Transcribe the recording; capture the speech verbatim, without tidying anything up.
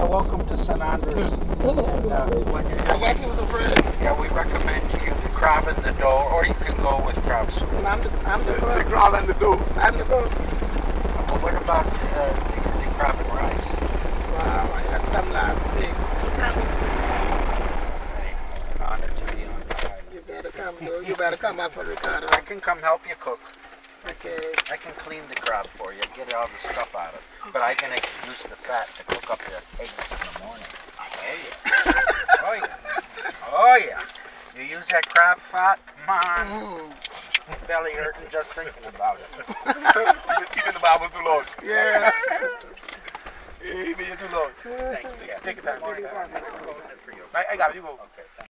welcome to Saint Andros. And, uh, when you're here, I was afraid. yeah, we recommend you the crab in the dough, or you can go with crab soup. And I'm the, I'm the, The crab and the dough. I'm the boat. Well, what about uh, the, the crab and rice? Wow, I had some last week. Honor to be on the island. You better come, though. You better come back for Ricardo. I can come help you cook. Okay. I can clean the crab for you, get all the stuff out of it. But I'm going to use the fat to cook up the eggs in the morning. Oh yeah. Oh yeah. Oh yeah. You use that crab fat? Man, Mm. belly hurting just thinking about it. Even the Bible's too long. Yeah. Even you too long. Thank you. Yeah, Take your time. Take your time. I, I got it. You go. Okay.